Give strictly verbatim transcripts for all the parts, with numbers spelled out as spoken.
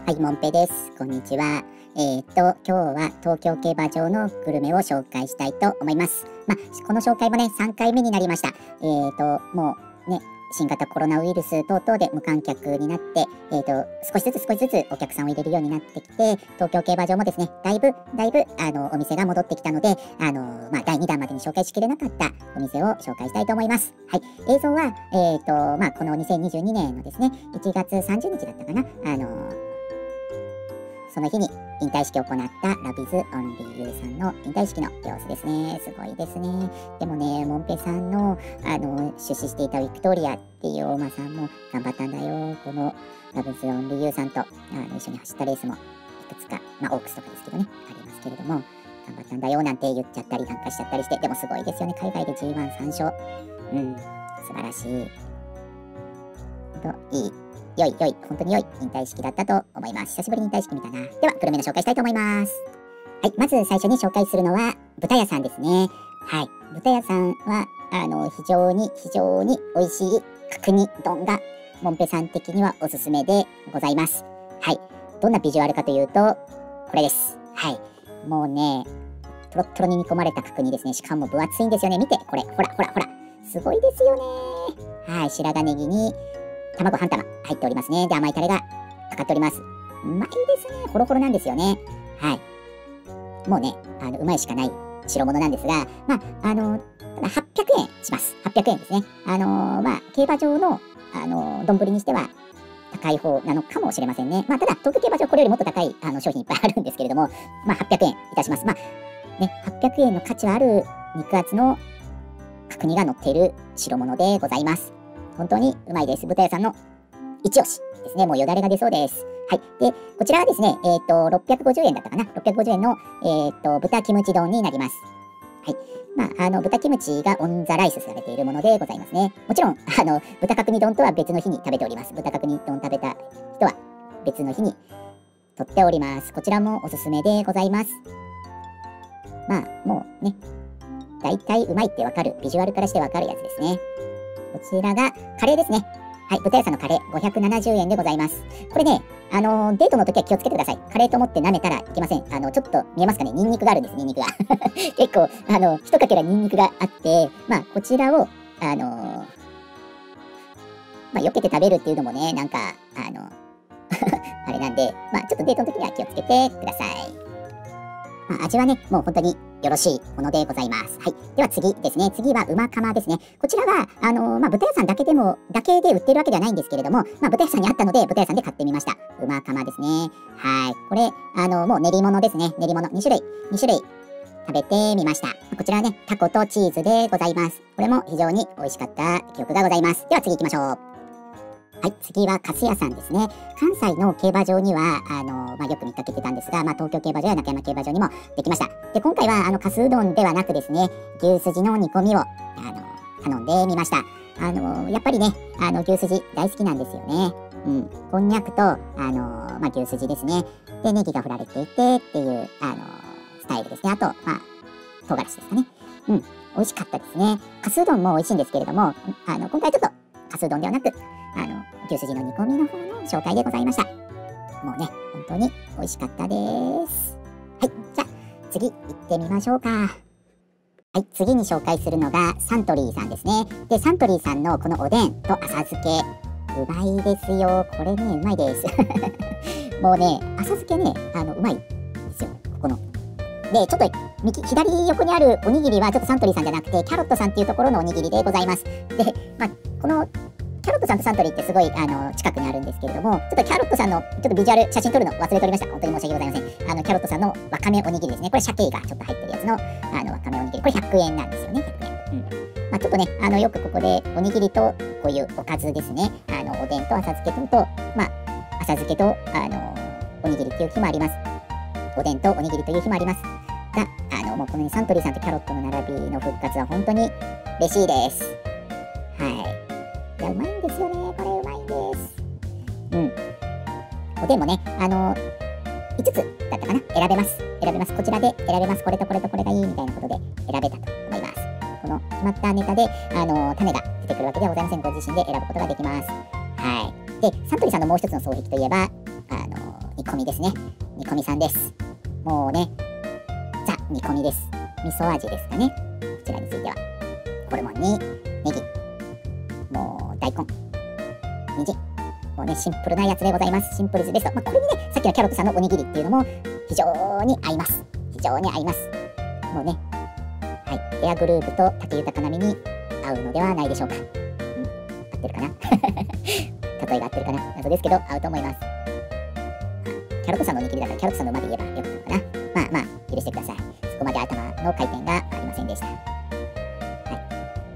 はい、もんぺです。こんにちは。えっと、今日は東京競馬場のグルメを紹介したいと思います。まあ、この紹介もね、さんかいめになりました。えっと、もうね、新型コロナウイルス等々で無観客になって、えっと、少しずつ少しずつお客さんを入れるようになってきて、東京競馬場もですね、だいぶ、だいぶ、あの、お店が戻ってきたので、あの、まあ、だいにだんまでに紹介しきれなかったお店を紹介したいと思います。はい。映像は、えっと、まあ、このにせんにじゅうにねんのですね、いちがつさんじゅうにちだったかな、あの、その日に引退式を行ったラビズ・オンリー・ユーさんの引退式の様子ですね。すごいですね。でもね、もんぺさんの、あの、出資していたウィクトリアっていうお馬さんも頑張ったんだよ。このラビズ・オンリー・ユーさんとあの一緒に走ったレースもいくつか、まあ、オークスとかですけどね、ありますけれども、頑張ったんだよなんて言っちゃったりなんかしちゃったりして、でもすごいですよね。海外で ジーワンさん 勝。うん、素晴らしい。と、いい。良い、良い、本当に良い引退式だったと思います。久しぶりに引退式見たな。では、グルメの紹介したいと思います。はい、まず最初に紹介するのは、豚屋さんですね。はい、豚屋さんは、あの、非常に、非常に美味しい角煮丼が、もんぺさん的にはおすすめでございます。はい、どんなビジュアルかというと、これです。はい、もうね、とろっとろに煮込まれた角煮ですね。しかも分厚いんですよね。見て、これ、ほら、ほら、ほら、すごいですよね。はい、白髪ネギに、卵半玉入っておりますね。で、甘いタレがかかっております。うまいですね。ホロホロなんですよね。はい。もうね、あの、うまいしかない代物なんですが、まあ、あの、ただはっぴゃくえんします。はっぴゃくえんですね。あのー、まあ、競馬場の、あのー、丼にしては高い方なのかもしれませんね。まあ、ただ、東京競馬場これよりもっと高いあの商品いっぱいあるんですけれども、まあ、はっぴゃくえんいたします。まあ、ね、はっぴゃくえんの価値はある肉厚の角煮が乗っている代物でございます。本当にうまいです。豚屋さんの一押しですね。もうよだれが出そうです。はい。で、こちらはですね、えっと、ろっぴゃくごじゅうえんだったかな。ろっぴゃくごじゅうえんの、えっと、豚キムチ丼になります。はい。まあ、あの、豚キムチがオンザライスされているものでございますね。もちろん、あの、豚角煮丼とは別の日に食べております。豚角煮丼食べた人は別の日に取っております。こちらもおすすめでございます。まあ、もうね、大体うまいってわかる。ビジュアルからしてわかるやつですね。こちらがカレーですね。はい、豚屋さんのカレーごひゃくななじゅうえんでございます。これね、あのー、デートの時は気をつけてください。カレーと思って舐めたらいけません。あの、ちょっと見えますかね、ニンニクがあるんです、ニンニクが。結構、あの、一かけらニンニクがあって、まあ、こちらを、あのー、まあ、避けて食べるっていうのもね、なんか、あの、あれなんで、まあ、ちょっとデートの時には気をつけてください。まあ、味はね、もう本当によろしいものでございます。はい。では次ですね。次は馬釜ですね。こちらは、あのー、まあ、豚屋さんだけでも、だけで売ってるわけではないんですけれども、まあ、豚屋さんにあったので、豚屋さんで買ってみました。馬釜ですね。はい。これ、あのー、もう練り物ですね。練り物。にしゅるい、にしゅるい食べてみました。こちらはね、タコとチーズでございます。これも非常に美味しかった記憶がございます。では次行きましょう。はい、次は粕屋さんですね。関西の競馬場には、あの、まあ、よく見かけてたんですが、まあ、東京競馬場や中山競馬場にもできました。で、今回は、あの、かすうどんではなくですね、牛すじの煮込みを、あの、頼んでみました。あの、やっぱりね、あの、牛すじ大好きなんですよね。うん。こんにゃくと、あの、まあ、牛すじですね。で、ネギが振られていてっていう、あの、スタイルですね。あと、まあ、唐辛子ですかね。うん。美味しかったですね。かすうどんも美味しいんですけれども、あの、今回ちょっと、かすうどんではなく、あの、牛すじの煮込みの方の紹介でございました。もうね、本当に美味しかったです。はい、じゃあ次行ってみましょうか。はい、次に紹介するのがサントリーさんですね。で、サントリーさんのこのおでんと浅漬け、うまいですよ。これね、うまいです。もうね、浅漬けね、あの、うまいですよ。ここの。で、ちょっと右、左横にあるおにぎりはちょっとサントリーさんじゃなくて、キャロットさんっていうところのおにぎりでございます。で、まあ、このキャロットさんとサントリーってすごいあの近くにあるんですけれども、ちょっとキャロットさんのちょっとビジュアル写真撮るの忘れておりました。本当に申し訳ございません。あのキャロットさんのわかめおにぎりですね。これ鮭がちょっと入ってるやつのあのわかめおにぎり。これひゃくえんなんですよね。ひゃくえん。うん。まあちょっとね、あのよくここでおにぎりとこういうおかずですね。あのおでんと浅漬けとと、まあ浅漬けとあのおにぎりっていう日もあります。おでんとおにぎりという日もあります。が、あのもうこの、ね、サントリーさんとキャロットの並びの復活は本当に嬉しいです。はい。いや、うまいんですよね。これうまいんです。うん。おでんもね、あのー、いつつだったかな、選べます。選べます。こちらで選べます。これとこれとこれがいいみたいなことで選べたと思います。この決まったネタで、あのー、種が出てくるわけではございません。ご自身で選ぶことができます。はい。で、サントリーさんのもう一つの双璧といえば、あのー、 込みですね。煮込みさんです。もうね、ザ煮込みです。味噌味ですかね。こちらについてはホルモンにネギ、もう大根、人参、もうねシンプルなやつでございます。シンプルズベスト。まあ、これにねさっきのキャロットさんのおにぎりっていうのも非常に合います。非常に合います。もうね、はい、エアグループと竹豊並みに合うのではないでしょうか。うん、合ってるかな例えが合ってるかな謎ですけど合うと思います。キャロットさんのおにぎりだからキャロットさんの馬で言えばよかったのかな。まあまあ許してください。そこまで頭の回転がありませんでした。はい、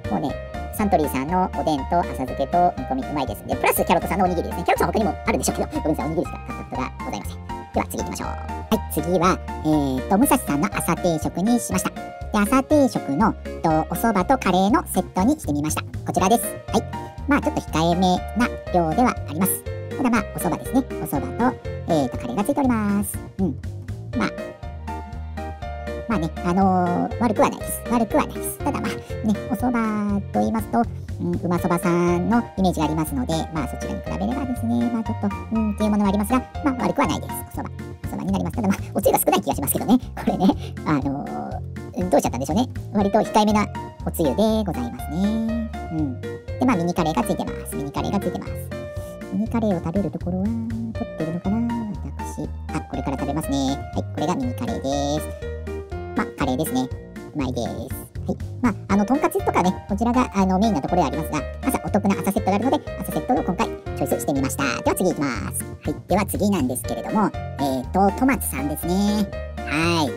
もうねサントリーさんのおでんと浅漬けと煮込みうまいですんで、プラスキャロットさんのおにぎりですね。キャロットさん他にもあるでしょうけど、ごめんなさい、おにぎりしか買ったことがございません。では次行きましょう。はい、次は、えーと、武蔵さんの朝定食にしました。で、朝定食のとお蕎麦とカレーのセットにしてみました。こちらです。はい。まあちょっと控えめな量ではあります。ただまあお蕎麦ですね。お蕎麦と、えーと、カレーがついております。うん。まあ、まあね、あのー、悪くはないです。悪くはないです。ただまあね、お蕎麦と言いますと、うん、うまそばさんのイメージがありますので、まあそちらに比べればですね、まあちょっと、うんっていうものはありますが、まあ悪くはないです。お蕎麦。お蕎麦になります。ただまあ、おつゆが少ない気がしますけどね。これね、あのー、どうしちゃったんでしょうね。割と控えめなおつゆでございますね。うん。で、まあミニカレーがついてます。ミニカレーがついてます。ミニカレーを食べるところは、撮ってるのかな私。あ、これから食べますね。はい、これがミニカレーです。まあ、カレーですね。うまいです。はい。まあ、あの、とんかつとかね、こちらがあのメインなところでありますが、朝お得な朝セットがあるので、朝セットを今回チョイスしてみました。では次行きます。はい。では次なんですけれども、えーと、トマツさんですね。はい。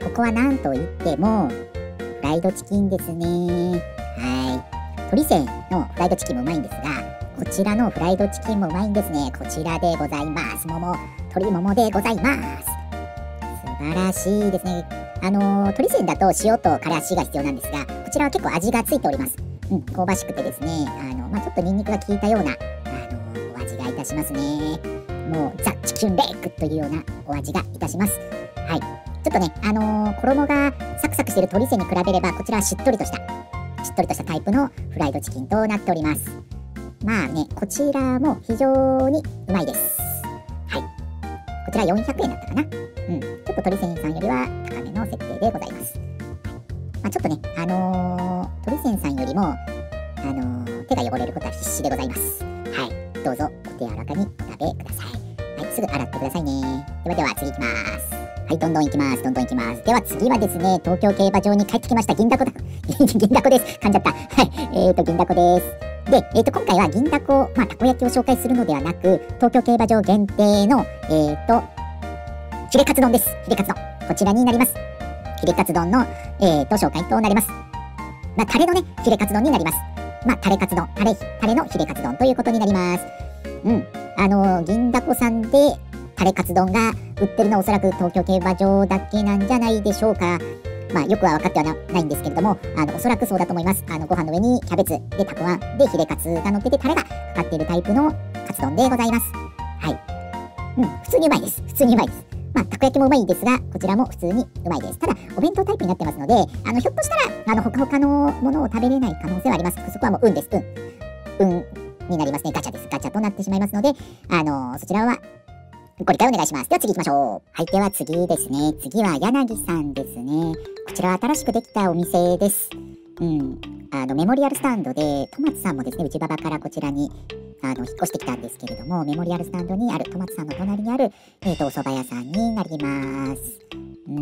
ここはなんといっても、フライドチキンですね。はい。鶏製のフライドチキンもうまいんですが、こちらのフライドチキンもうまいんですね。こちらでございます。もも、鶏ももでございます。素晴らしいですね。あのー、鶏製だと塩とからしが必要なんですが、こちらは結構味がついております。うん、香ばしくてですね、あの、まあ、ちょっとニンニクが効いたような、あのー、お味がいたしますね。もう、ザ・チキンレイクというようなお味がいたします。はい。ちょっとね、あのー、衣がサクサクしている鶏製に比べれば、こちらはしっとりとした、しっとりとしたタイプのフライドチキンとなっております。まあね、こちらも非常にうまいです。はい。こちらよんひゃくえんだったかな。うん。ちょっと鶏繊さんよりは高めの設定でございます。まあ、ちょっとね、あのー、鶏繊さんよりも、あのー、手が汚れることは必至でございます。はい。どうぞ、お手柔らかにお食べください。はい。すぐ洗ってくださいね。ではでは次行きます。はい。どんどん行きます。どんどん行きます。では次はですね、東京競馬場に帰ってきました。銀だこだ。銀だこです。噛んじゃった。はい。えーと、銀だこです。で、えー、と今回は銀だこ、まあ、たこ焼きを紹介するのではなく、東京競馬場限定の、えー、と、ヒレカツ丼です。ヒレカツ丼。こちらになります。ヒレカツ丼の、えー、と紹介となります。まあ、タレのね、ヒレカツ丼になります。まあ、タレカツ丼、タレ、タレのヒレカツ丼ということになります。うん。あのー、銀だこさんでタレカツ丼が売ってるのはおそらく東京競馬場だけなんじゃないでしょうか。まあ、よくは分かっては な, ないんですけれども、あの、おそらくそうだと思います。あの、ご飯の上にキャベツでたくあんでヒレカツが乗っててタレがかかっているタイプのカツ丼でございます。はい。うん、普通にうまいです。普通にうまいです。まあ、たこ焼きもうまいですが、こちらも普通にうまいです。ただ、お弁当タイプになってますので、あの、ひょっとしたら、あの、ほかほかのものを食べれない可能性はあります。そこはもう運です。運。運になりますね。ガチャです。ガチャとなってしまいますので、あの、そちらは、ご理解お願いします。では次行きましょう。はい。では次ですね。次は柳さんですね。こちらは新しくできたお店です。うん。あの、メモリアルスタンドで、トマツさんもですね、内馬場からこちらに、あの、引っ越してきたんですけれども、メモリアルスタンドにある、トマツさんの隣にある、えっと、お蕎麦屋さんになります。うん。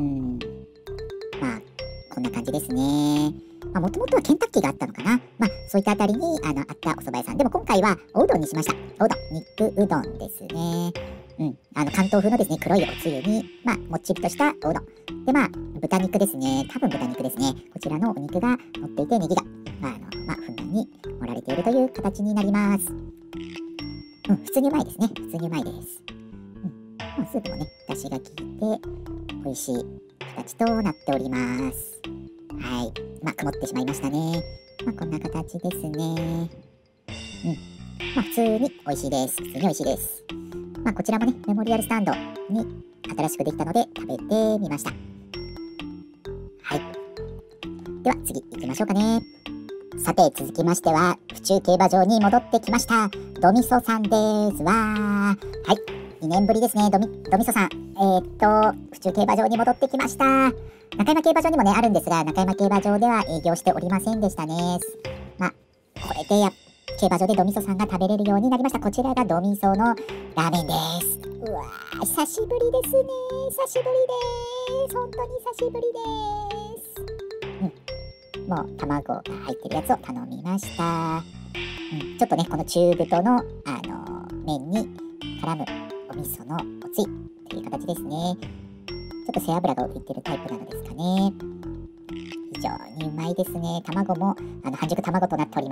まあ、こんな感じですね。まあ、もともとはケンタッキーがあったのかな。まあ、そういったあたりに、あの、あったお蕎麦屋さん。でも今回は、おうどんにしました。おうどん。肉うどんですね。うん。あの、関東風のですね、黒いおつゆに、まあ、もっちりとしたおうどん。で、まあ、豚肉ですね。多分豚肉ですね。こちらのお肉が乗っていて、ネギが、まあ、あの、まあ、ふんだんに盛られているという形になります。うん、普通にうまいですね。普通にうまいです。うん。まあ、スープもね、出汁が効いて、美味しい形となっております。はい。まあ、曇ってしまいましたね。まあ、こんな形ですね。うん。まあ、普通に美味しいです。普通に美味しいです。まあ、こちらもね、メモリアルスタンドに新しくできたので食べてみました。はい。では次行きましょうかね。さて続きましては、府中競馬場に戻ってきました。ドミソさんです。わー。はい。 にねんぶりですね。ドミ、ドミソさん。えー、っと、府中競馬場に戻ってきました。中山競馬場にもね、あるんですが、中山競馬場では営業しておりませんでしたね。まあ、これでや、競馬場でドミソさんが食べれるようになりました。こちらがドミソのラーメンです。うわー、久しぶりですね。久しぶりです。本当に久しぶりです。うん。もう、卵が入ってるやつを頼みました。うん、ちょっとね、この中太の、あのー、麺に絡むお味噌のおつゆという形ですね。ちょっと背脂が浮いてるタイプなのですかね。非常にうまいですね。卵もあの半熟卵となっております。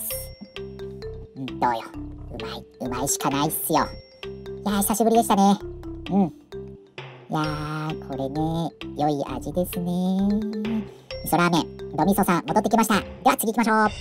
うん、どうよ。うまい、うまいしかないっすよ。いやー、久しぶりでしたね。うん。いやー、これね、良い味ですね。味噌ラーメン、ドミソさん、戻ってきました。では次行きましょう。はい、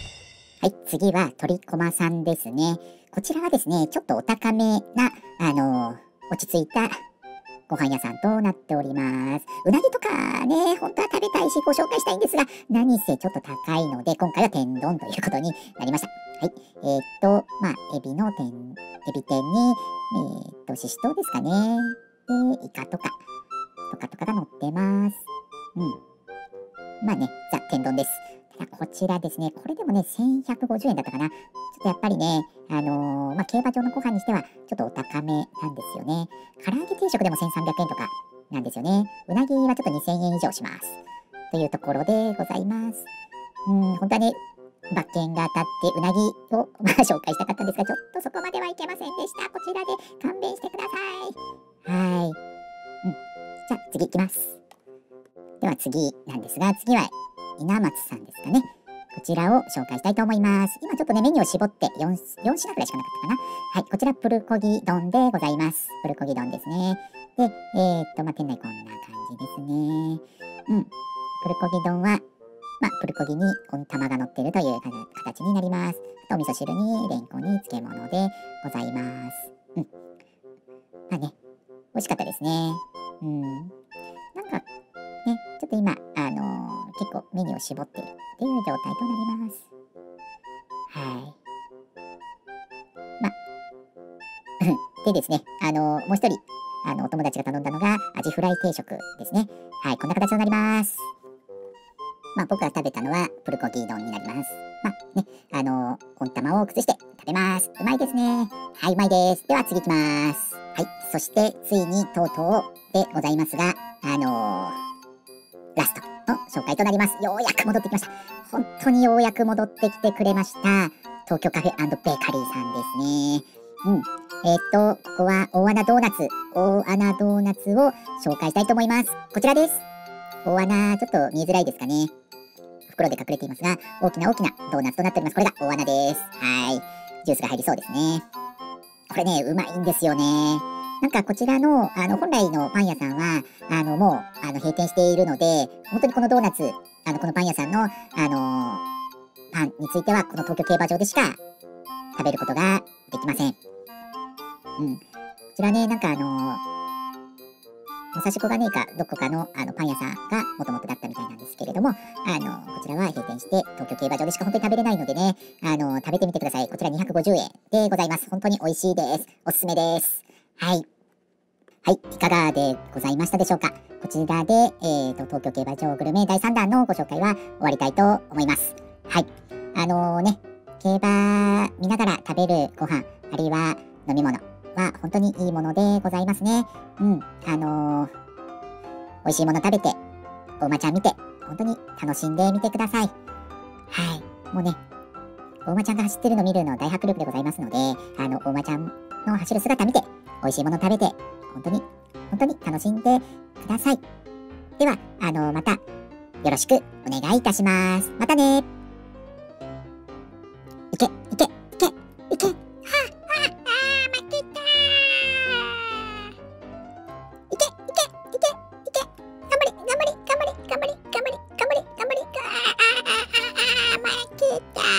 次は鳥駒さんですね。こちらはですね、ちょっとお高めな、あのー、落ち着いたご飯屋さんとなっております。うなぎとかね、本当は食べたいし、ご紹介したいんですが、何せちょっと高いので、今回は天丼ということになりました。はい。えー、っと、まあ、エビの天、エビ天に、えー、っと、ししとうですかね。で、イカとか、とかとかが乗ってます。うん。まあね、ザ・天丼です。ただこちらですね、これでもね、せんひゃくごじゅうえんだったかな。ちょっとやっぱりね、あのー、まあ、競馬場のご飯にしては、ちょっとお高めなんですよね。唐揚げ定食でもせんさんびゃくえんとかなんですよね。うなぎはちょっとにせんえん以上します。というところでございます。うん、本当はね、馬券が当たってうなぎを、まあ、紹介したかったんですが、ちょっとそこまではいけませんでした。こちらで勘弁してください。はい。うん。じゃあ次行きます。では次なんですが、次は稲松さんですかね。こちらを紹介したいと思います。今ちょっとね、メニューを絞って 4, よん品くらいしかなかったかな。はい、こちらプルコギ丼でございます。プルコギ丼ですね。で、えー、っと、まあ、店内こんな感じですね。うん。プルコギ丼は、まあ、プルコギに温玉が乗っているという形になります。あと、お味噌汁にレンコンに漬物でございます。うん。まあね、美味しかったですね。うん。なんか、ね、ちょっと今、あのー、結構メニューを絞っているっていう状態となります。はい。ま、でですね、あのー、もう一人、あの、お友達が頼んだのが、アジフライ定食ですね。はい、こんな形となります。まあ、僕が食べたのは、プルコギ丼になります。まあ、ね、あのー、温玉を崩して食べます。うまいですね。はい、うまいです。では次行きます。はい、そして、ついに、とうとうでございますが、あのー、ラストの紹介となります。ようやく戻ってきました。本当にようやく戻ってきてくれました。東京カフェ&ベーカリーさんですね。うん。えー、っと、ここは大穴ドーナツ、大穴ドーナツを紹介したいと思います。こちらです。大穴、ちょっと見えづらいですかね。袋で隠れていますが、大きな大きなドーナツとなっております。これが大穴です。はい。ジュースが入りそうですね。これね、うまいんですよね。なんかこちらの、あの、本来のパン屋さんは、あの、もう、あの、閉店しているので、本当にこのドーナツ、あの、このパン屋さんの、あのー、パンについては、この東京競馬場でしか食べることができません。うん。こちらね、なんかあのー、武蔵小金井かどこかのあのパン屋さんがもともとだったみたいなんですけれども、あの、こちらは閉店して東京競馬場でしか本当に食べれないのでね、あの、食べてみてください。こちらにひゃくごじゅうえんでございます。本当に美味しいです。おすすめです。はい。はい、いかがでございましたでしょうか。こちらで、えーと、東京競馬場グルメだいさんだんのご紹介は終わりたいと思います。はい。あのー、ね、競馬見ながら食べるご飯、あるいは飲み物は本当にいいものでございますね。うん。あのー、美味しいもの食べて、お馬ちゃん見て、本当に楽しんでみてください。はい。もうね、お馬ちゃんが走ってるの見るの大迫力でございますので、あの、お馬ちゃんの走る姿見て、美味しいもの食べて、本当に、本当に楽しんでください。では、あの、また、よろしくお願いいたします。またね。いけ、いけ、いけ、いけ。はあ、はあ、負けたー。いけ、いけ、いけ、いけ。頑張り、頑張り、頑張り、頑張り、頑張り、頑張り、頑張り、頑張り。ああ、負けたー。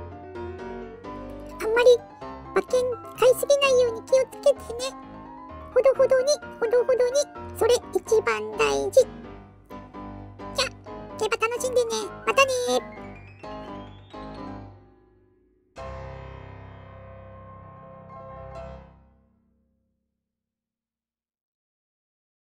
あんまり馬券買いすぎないように気をつけてね。 ほどほどに、ほどほどに、それ一番大事。じゃあ、競馬楽しんでね。